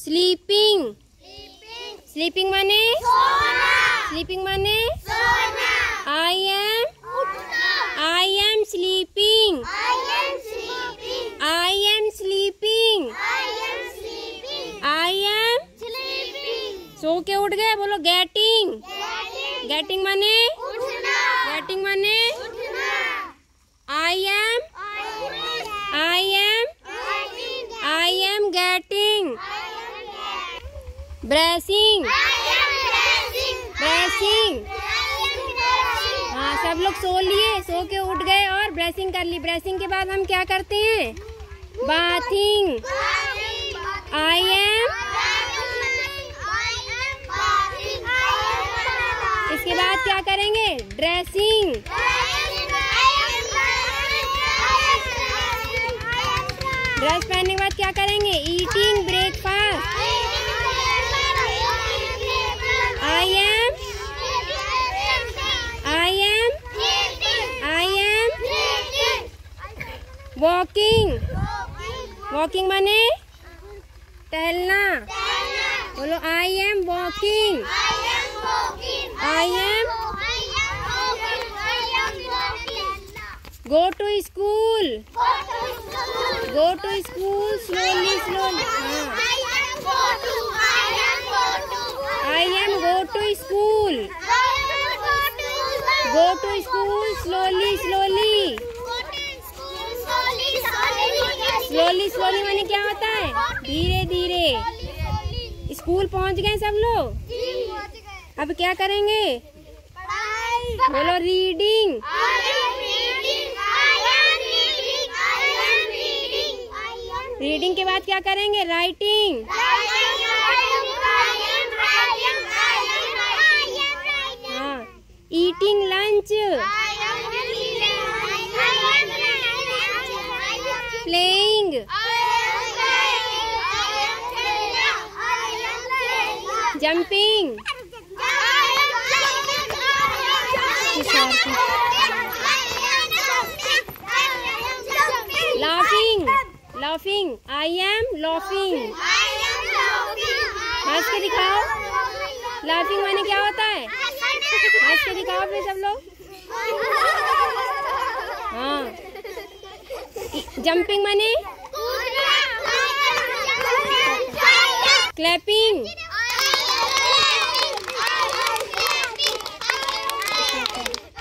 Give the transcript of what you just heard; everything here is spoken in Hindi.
स्लीपिंग। स्लीपिंग माने स्लीपिंग माने I am sleeping. I am sleeping. I am सो के उठ गए। बोलो गेटिंग। गेटिंग माने गेटिंग माने I am getting. Brushing. Brushing. हाँ, सब लोग सो लिए, सो के उठ गए और ब्रेसिंग कर ली। ब्रेसिंग के बाद हम क्या करते हैं? बाथिंग। I am. इसके बाद क्या करेंगे? ड्रेसिंग। ड्रेस पहनने के बाद क्या करेंगे? Eating breakfast. I am walking. Walking माने टहलना। बोलो I am walking. I am go to school. Go to school slowly slowly. I am go to school. Go to school slowly slowly. Slowly slowly माने क्या होता है? धीरे धीरे। स्कूल पहुंच गए सब लोग। अब क्या करेंगे? बोलो रीडिंग। रीडिंग के बाद क्या करेंगे? राइटिंग। हाँ, eating lunch. Playing. Jumping. Laughing. Laughing. I am laughing. हंस के दिखाओ। लाफिंग माने क्या होता है? हंस के दिखाओ फिर सब लोग। हाँ, जंपिंग माने क्लैपिंग।